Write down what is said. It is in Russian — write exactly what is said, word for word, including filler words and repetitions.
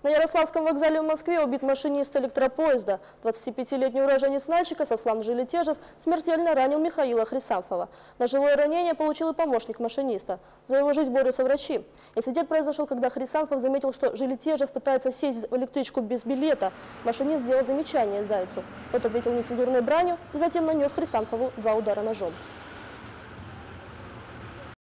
На Ярославском вокзале в Москве убит машинист электропоезда. двадцатипятилетний уроженец Нальчика Сослан Жилетежев смертельно ранил Михаила Хрисамфова. Ножевое ранение получил и помощник машиниста. За его жизнь борются врачи. Инцидент произошел, когда Хрисамфов заметил, что Жилетежев пытается сесть в электричку без билета. Машинист сделал замечание зайцу. Тот ответил нецензурной бранью и затем нанес Хрисамфову два удара ножом.